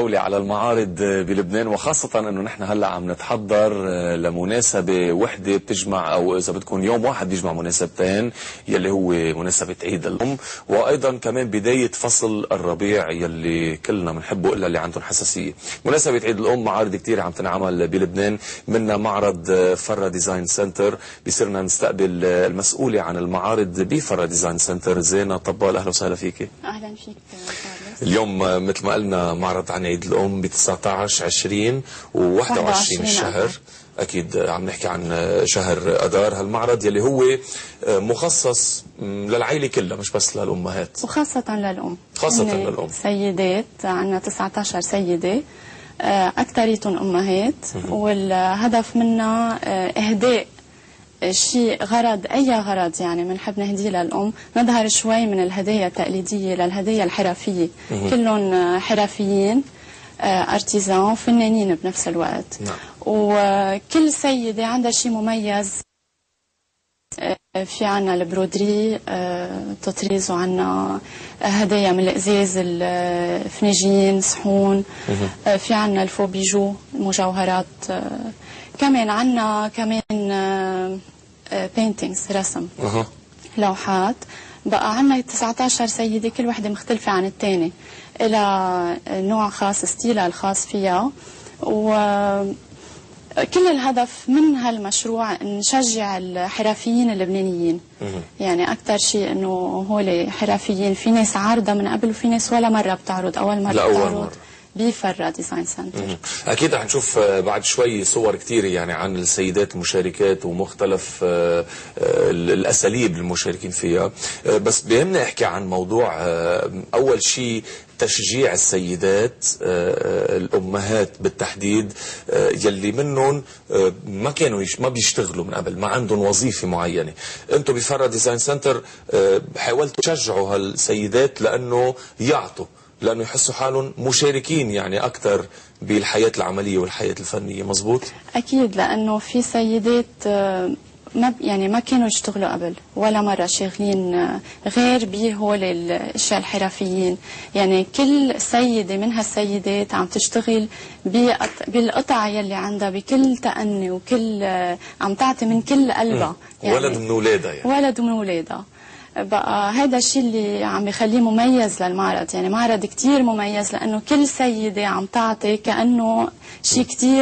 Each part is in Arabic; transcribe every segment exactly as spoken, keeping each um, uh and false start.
جولة على المعارض بلبنان، وخاصة انه نحن هلا عم نتحضر لمناسبة وحدة بتجمع، او اذا بدكم يوم واحد بيجمع مناسبتين، يلي هو مناسبة عيد الام، وايضا كمان بداية فصل الربيع يلي كلنا بنحبه الا اللي عندهم حساسية. مناسبة عيد الام معارض كثير عم تنعمل بلبنان، منها معرض فرا ديزاين سنتر. بصيرنا نستقبل المسؤولة عن المعارض بفرا ديزاين سنتر، زينة طبال. اهلا وسهلا فيكي. اهلا فيك. اليوم مثل ما قلنا معرض عن عيد الام ب تسعة عشر عشرين وواحد وعشرين الشهر. اكيد عم نحكي عن شهر اذار. هالمعرض يلي هو مخصص للعائله كلها مش بس للامهات، وخاصه للام. خاصه للام. سيدات عندنا تسعة عشر سيده، اكثريتهم امهات، والهدف منا اهداء شيء غرض، اي غرض يعني بنحب نهديه للام، نظهر شوي من الهدايا التقليديه للهدايا الحرفيه. كلهم حرفيين، ارتيزان، فنانين بنفس الوقت. نعم. وكل سيده عندها شيء مميز. في عنا البرودري، تطريز، وعنا هدايا من الازاز، الفناجين، صحون. في عنا الفوبيجو، المجوهرات. كمان عنا كمان بينتينجز، رسم، أه. لوحات. بقى عنا تسعة عشر سيدة، كل وحدة مختلفة عن الثانية، إلى نوع خاص، ستيلها الخاص فيها. وكل الهدف من هالمشروع نشجع الحرفيين اللبنانيين. أه. يعني أكثر شيء إنه هول حرفيين، في ناس عارضة من قبل، وفي ناس ولا مرة بتعرض، أول مرة لأول بتعرض مرة بفرا ديزاين سنتر. اكيد رح نشوف بعد شوي صور كثيره يعني عن السيدات المشاركات ومختلف الاساليب المشاركين فيها، بس بيهمنا احكي عن موضوع اول شيء تشجيع السيدات الامهات بالتحديد، يلي منهم ما كانوا ما بيشتغلوا من قبل، ما عندهم وظيفه معينه. انتم بفرا ديزاين سنتر حاولتوا تشجعوا هالسيدات لانه يعطوا، لأنه يحسوا حالهم مشاركين يعني أكثر بالحياة العملية والحياة الفنية. مزبوط؟ أكيد، لأنه في سيدات ما يعني ما كانوا يشتغلوا قبل ولا مرة شاغلين غير بهول الأشياء الحرفيين. يعني كل سيدة من هالسيدات عم تشتغل بالقطع يلي عندها بكل تأني، وكل عم تعطي من كل قلبها. يعني ولد من أولادها يعني. ولد من أولادها. بقى هذا الشيء اللي عم يخليه مميز للمعرض. يعني معرض كتير مميز لأنه كل سيدة عم تعطي كأنه شيء كتير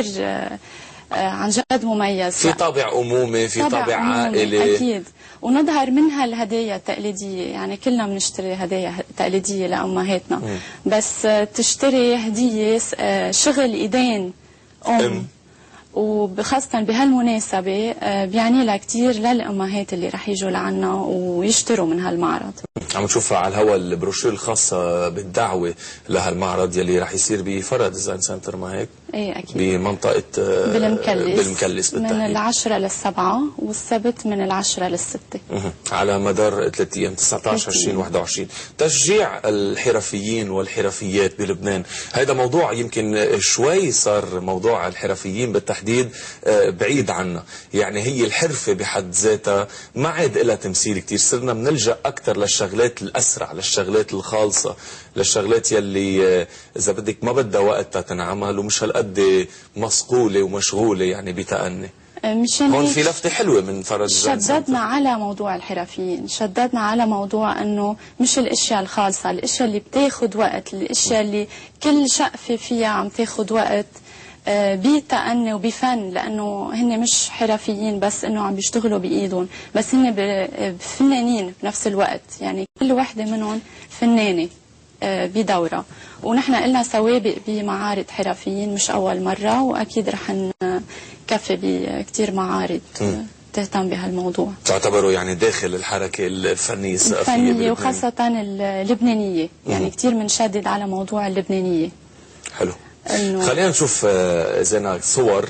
عن جد مميز. في طابع أمومي، في طابع, طابع عائلي. أكيد. ونظهر منها الهدايا التقليدية. يعني كلنا بنشتري هدايا تقليدية لأمهاتنا، م. بس تشتري هدية شغل إيدين أم, أم. وخاصة بهالمناسبة بيعني لها كثير للأمهات اللي رح يجوا لعنا ويشتروا من هالمعرض. عم نشوف على الهواء البروشور الخاصة بالدعوة لهالمعرض يلي رح يصير بفرا ديزاين سنتر، ما هيك؟ ايه أكيد. بمنطقة بالمكلس. بالمكلس بالتحديد. من العشرة للسبعة، والسبت من العشرة للستة. على مدار ثلاث أيام، تسعة عشر عشرين واحد وعشرين. تشجيع الحرفيين والحرفيات بلبنان، هذا موضوع يمكن شوي صار موضوع الحرفيين بالتحديد بعيد عنا. يعني هي الحرفة بحد ذاتها ما عاد لها تمثيل كتير، صرنا بنلجأ أكثر للشغلات الأسرع، للشغلات الخالصة، للشغلات يلي إذا بدك ما بدها وقت تنعمل ومش هالقد مصقولة ومشغولة يعني بتأني. مشان هون في لفتة حلوة من فرا ديزاين سنتر. شددنا على موضوع الحرفيين، شددنا على موضوع انه مش الاشياء الخالصة، الاشياء اللي بتاخد وقت، الاشياء اللي كل شقفة فيها عم تاخد وقت بتأني وبفن، لانه هن مش حرفيين بس انه عم بيشتغلوا بايدهم، بس هن فنانين بنفس الوقت. يعني كل وحدة منهم فنانة بدورة. ونحن قلنا سوابق بمعارض حرفيين مش أول مرة، وأكيد رح نكفي بكتير معارض تهتم بهالموضوع. تعتبروا يعني داخل الحركة الفنية الثقافية الفنية وخاصة اللبنانية. يعني كتير بنشدد على موضوع اللبنانية. حلو. خلينا نشوف زينة صور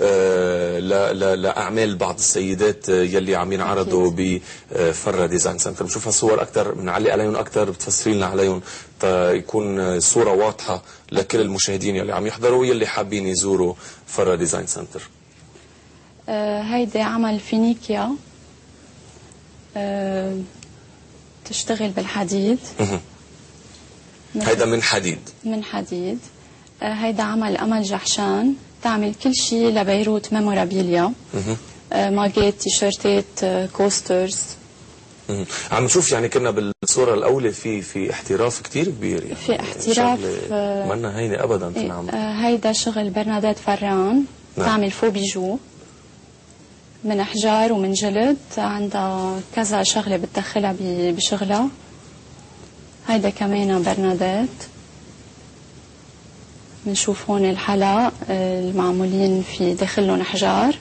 لأعمال بعض السيدات يلي عم ينعرضوا بفرا ديزاين سنتر. بنشوفها صور أكثر، بنعلق عليهم أكثر، بتفسري لنا عليهم تكون الصورة واضحة لكل المشاهدين يلي عم يحضروا يلي حابين يزوروا فرا ديزاين سنتر. آه هيدي عمل فينيكيا، آه تشتغل بالحديد. هيدا من حديد. من حديد. هيدا عمل أمل جحشان، تعمل كل شيء لبيروت ميمورابيليا، ماجيت، تيشيرتات، كوسترز. عم نشوف يعني كنا بالصورة الأولى في في احتراف كتير كبير، يعني في احتراف منا هينة أبدا تنعمل. هيدا شغل برنادات فران، نعم. تعمل فو بيجو من أحجار ومن جلد، عندها كذا شغلة بتدخلها بشغلها. هيدا كمان برنادات، بنشوف هون الحلق المعمولين في داخلهم أحجار،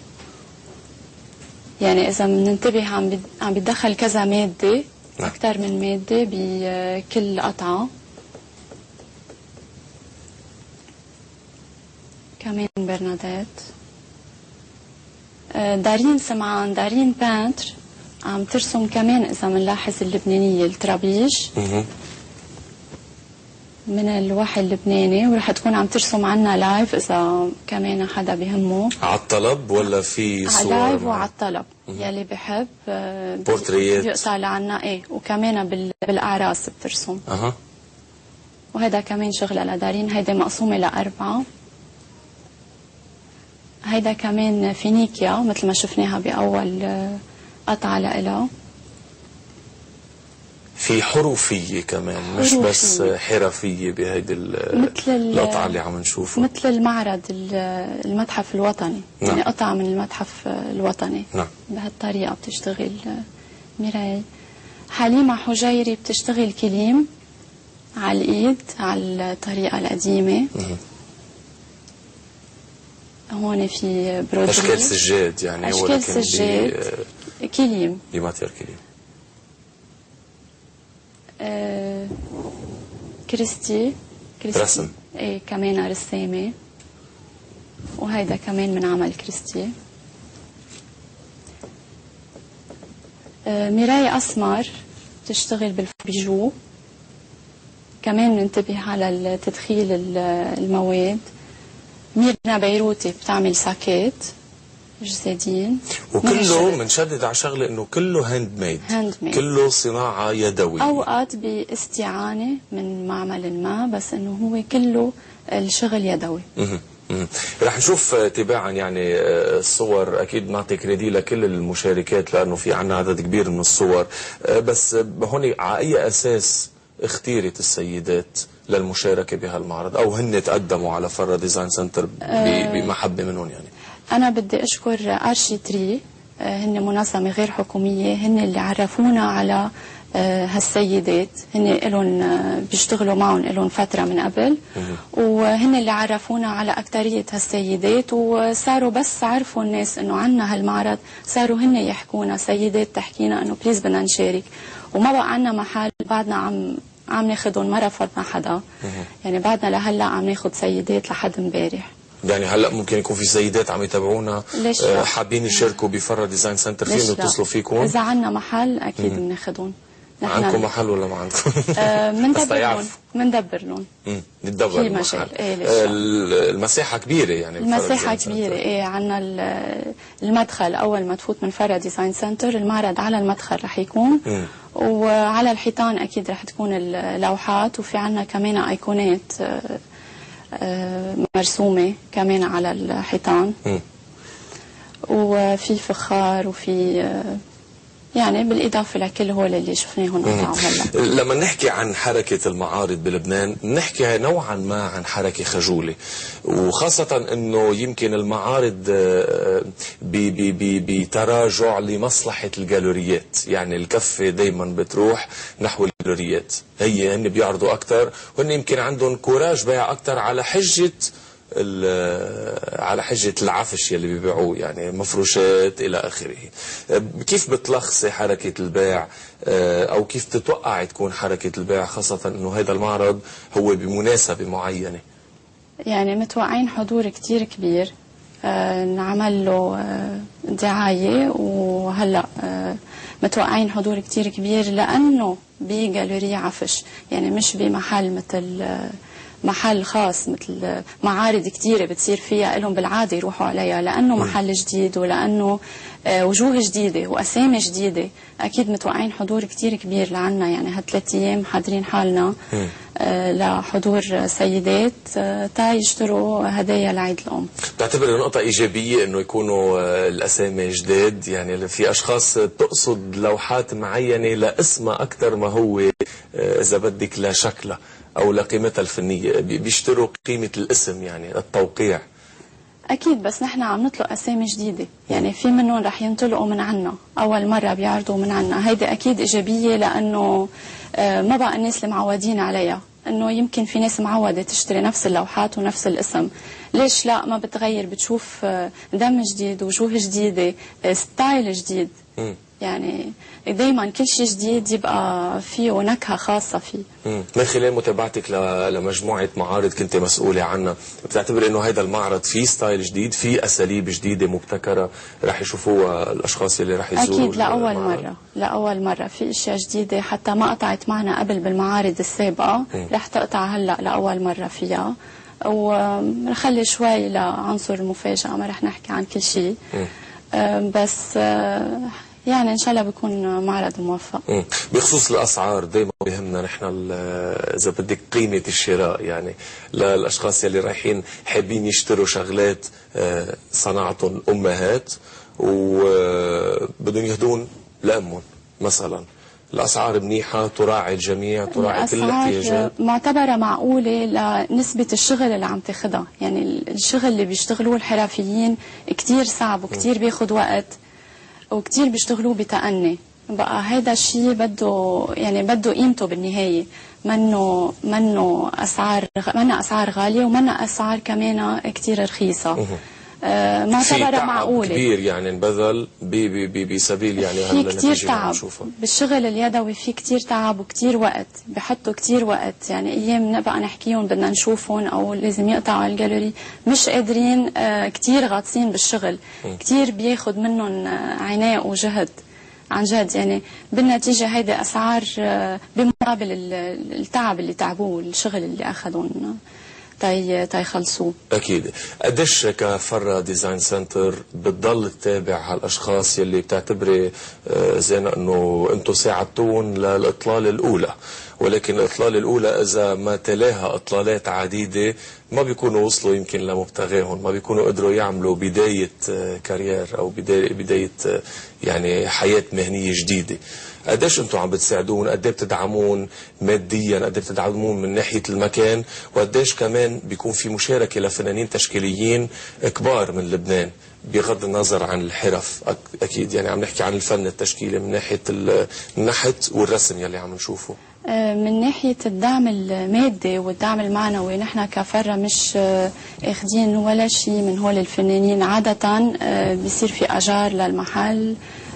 يعني إذا بننتبه عم عم بيدخل كذا مادة، أكثر من مادة بكل قطعة. كمان برنادات. دارين سمعان، دارين بانتر، عم ترسم كمان إذا بنلاحظ اللبنانية الترابيج من الوحي اللبناني، ورح تكون عم ترسم عنا لايف إذا كمان حدا بيهمه. على الطلب ولا في صور؟ على لايف وعلى الطلب، يلي بحب بورتريات بيقطع لعنا ايه، وكمان بالأعراس بترسم. اها. وهذا كمان شغلة لدارين، هيدا مقسومة لأربعة. هيدا كمان فينيكيا مثل ما شفناها بأول قطعة لإلها. في حروفية كمان، مش حروفية. بس حرفية بهيدي القطعة اللي عم نشوفها، مثل المعرض المتحف الوطني. نعم. يعني قطعة من المتحف الوطني. نعم. بهالطريقة بتشتغل ميراي. حليمة حجيري بتشتغل كليم على الإيد على الطريقة القديمة. مه. هون في برودري، أشكال سجاد يعني، أشكال سجاد بي... كليم بماتير كليم. آه... كريستي كريستي رسم، ايه كمان رسامة. وهيدا كمان من عمل كريستي. آه... ميراي أسمر بتشتغل بالبيجو، كمان بننتبه على تدخيل المواد. ميرنا بيروتي بتعمل ساكيت جسدين، وكله بنشدد على شغله انه كله هاند ميد. هاند ميد، كله صناعه يدويه، اوقات باستعانه من معمل ما، بس انه هو كله الشغل يدوي. اها اها. رح نشوف تباعا يعني الصور، اكيد نعطي كريدي لكل المشاركات لانه في عنا عدد كبير من الصور، بس هون على اي اساس اختيرت السيدات للمشاركة بهالمعرض، أو هن تقدموا على فرا ديزاين سنتر بمحبة منهم؟ يعني أنا بدي أشكر أرشيتري، هن منظمة غير حكومية، هن اللي عرفونا على هالسيدات. هن لهم بيشتغلوا معهم لهم فترة من قبل، وهن اللي عرفونا على أكترية هالسيدات، وصاروا بس عرفوا الناس إنه عنا هالمعرض، صاروا هن يحكونا، سيدات تحكينا إنه بليز بدنا نشارك، وما بقى عنا محل. بعدنا عم عم ناخذهم، ما رفضنا حدا. يعني بعدنا لهلا عم ناخذ سيدات لحد امبارح. يعني هلا ممكن يكون في سيدات عم يتابعونا حابين يشاركوا بفرا ديزاين سنتر، فين يتصلوا فيكم؟ اذا عندنا محل اكيد بناخذهم. عندكم محل ولا ما عندكم؟ بندبر لهم بندبر لهم امم ندبر المحل. إيه المساحه كبيره يعني، المساحه كبيره. ايه عندنا المدخل اول ما تفوت من فرا ديزاين سنتر، المعرض على المدخل رح يكون. مم. وعلى الحيطان اكيد رح تكون اللوحات، وفي عندنا كمان ايقونات مرسومه كمان على الحيطان. مم. وفي فخار، وفي يعني بالإضافة لكل هول اللي شفناهم هلا. لما نحكي عن حركة المعارض بلبنان نحكي نوعا ما عن حركة خجولة، وخاصة انه يمكن المعارض بتراجع لمصلحة الجالوريات، يعني الكفة دايما بتروح نحو الجالوريات، هي هن بيعرضوا اكثر، وهن يمكن عندهم كوراج بيع اكثر على حجة على حجة العفش يلي بيبيعوه، يعني مفروشات إلى آخره. كيف بتلخصي حركة البيع، أو كيف تتوقع تكون حركة البيع، خاصة أنه هذا المعرض هو بمناسبة معينة؟ يعني متوقعين حضور كتير كبير، نعمل له دعاية، وهلأ متوقعين حضور كتير كبير لأنه بجالوري عفش، يعني مش بمحل مثل محل خاص مثل معارض كثيره بتصير فيها لهم بالعاده يروحوا عليها، لانه محل جديد ولانه وجوه جديده واسامي جديده. اكيد متوقعين حضور كثير كبير لعنا، يعني هالثلاث ايام حاضرين حالنا لحضور سيدات تا يشتروا هدايا لعيد الأم. بتعتبر نقطة إيجابية إنه يكونوا الأسامي جداد؟ يعني في أشخاص تقصد لوحات معينة لاسمها أكثر ما هو إذا بدك لشكلها أو لقيمتها الفنية، بيشتروا قيمة الاسم يعني التوقيع. أكيد، بس نحن عم نطلق أسامي جديدة، يعني في منهم رح ينطلقوا من عنا أول مرة بيعرضوا من عنا. هيدي أكيد إيجابية لأنه ما بقى الناس اللي معودين عليها، إنه يمكن في ناس معودة تشتري نفس اللوحات ونفس الاسم. ليش لا ما بتغير؟ بتشوف دم جديد، وجوه جديدة، ستايل جديد. م. يعني دايما كل شيء جديد يبقى فيه نكهة خاصة فيه. مم. من خلال متابعتك لمجموعة معارض كنت مسؤولة عنها، بتعتبر انه هذا المعرض فيه ستايل جديد، فيه اساليب جديدة مبتكرة رح يشوفوها الاشخاص اللي رح يزوروا؟ اكيد لأول مرة، لأول مرة في اشياء جديدة حتى ما قطعت معنا قبل بالمعارض السابقة. مم. رح تقطع هلا لأول مرة فيها، ونخلي شوي لعنصر المفاجأة، ما رح نحكي عن كل شيء. بس يعني ان شاء الله بيكون معرض موفق. مم. بخصوص الاسعار دائما بيهمنا نحن اذا بدك قيمه الشراء، يعني للاشخاص يلي رايحين حابين يشتروا شغلات صناعتهم امهات وبدهم يهدون لامهم مثلا، الاسعار منيحه تراعي الجميع، تراعي كل الاحتياجات، معتبره معقوله لنسبه الشغل اللي عم تاخذها. يعني الشغل اللي بيشتغلوه الحرفيين كثير صعب وكثير بياخذ وقت وكتير بيشتغلوا بتأني. بقى هيدا الشيء بده يعني بده قيمته بالنهاية، منه منه اسعار منا اسعار غالية ومنا اسعار كمان كتير رخيصة. آه معتبرة معقولة. كبير يعني انبذل بسبيل يعني هالنتيجة اللي عم نشوفها. بالشغل اليدوي في كتير تعب وكتير وقت، بحطوا كتير وقت. يعني ايام نبقى نحكيهم بدنا نشوفهم او لازم يقطعوا على الجاليري، مش قادرين. آه كتير غاطسين بالشغل، م. كتير بياخد منهم عناء وجهد عن جد. يعني بالنتيجة هيدي اسعار آه بمقابل التعب اللي تعبوه، الشغل اللي اخذون تاي تيخلصوه. اكيد. قديش كفرة ديزاين سنتر بتضل تتابع هالاشخاص يلي بتعتبري زينا انه انتم ساعدتوهم للاطلالة الاولى، ولكن الاطلالة الاولى اذا ما تلاها اطلالات عديدة ما بيكونوا وصلوا يمكن لمبتغاهم، ما بيكونوا قدروا يعملوا بداية كارير او بداية بداية يعني حياة مهنية جديدة. قديش انتم عم بتساعدون؟ قد ايه بتدعمون ماديا؟ قد ايه بتدعمون من ناحيه المكان؟ وقديش كمان بيكون في مشاركه لفنانين تشكيليين كبار من لبنان بغض النظر عن الحرف؟ اكيد يعني عم نحكي عن الفن التشكيلي من ناحيه النحت والرسم يلي عم نشوفه. من ناحية الدعم المادي والدعم المعنوي، نحن كفرة مش اخذين ولا شيء من هول الفنانين. عادة بيصير في أجار للمحل،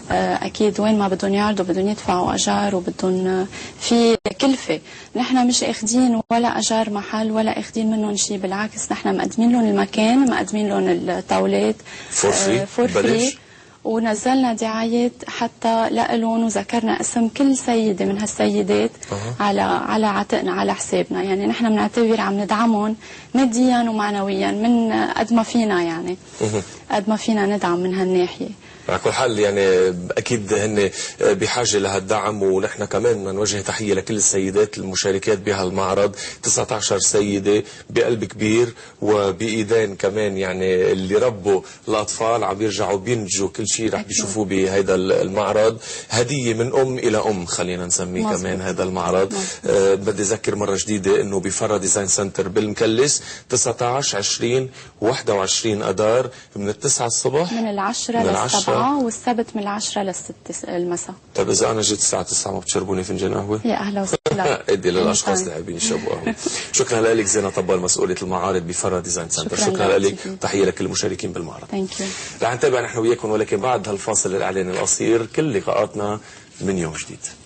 أكيد وين ما بدهم يعرضوا بدهم يدفعوا أجار وبدهم في كلفة. نحن مش اخذين ولا أجار محل ولا اخذين منهم شيء، بالعكس نحن مقدمين لهم المكان، مقدمين لهم الطاولات فور فري, فور فري. ونزلنا دعايات حتى لهم وذكرنا اسم كل سيدة من هالسيدات أه. على على عاتقنا على حسابنا. يعني نحن بنعتبر عم ندعمهم ماديا ومعنويا من قد ما فينا، يعني قد ما فينا ندعم من هالناحية. على كل حال يعني اكيد هن بحاجه لهالدعم، ونحن كمان بدنا نوجه تحيه لكل السيدات المشاركات بهالمعرض. تسعة عشر سيده بقلب كبير وبايدين كمان، يعني اللي ربوا الاطفال عم يرجعوا بينتجوا كل شيء رح بيشوفوه بهيدا المعرض. هديه من ام الى ام خلينا نسميه مزبوط. كمان هذا المعرض. أه بدي اذكر مره جديده انه بفرة ديزاين سنتر بالمكلس تسعة عشر عشرين واحد وعشرين اذار من التسعة الصبح من العشرة للسبعة، والسبت من العشرة للست المساء. طيب إذا أنا جيت الساعة تسعة ما بتشربوني فنجان قهوة؟ يا أهلا وسهلا. ادي للأشخاص اللي حابين يشربوا قهوة. شكرا لك زينة طبال مسؤولة المعارض بفرة ديزاين سنتر. شكرا, شكرا لك، تحية لكل المشاركين بالمعرض. ثانك يو. رح نتابع نحن وياكم، ولكن بعد هالفاصل الإعلاني القصير كل لقاءاتنا من يوم جديد.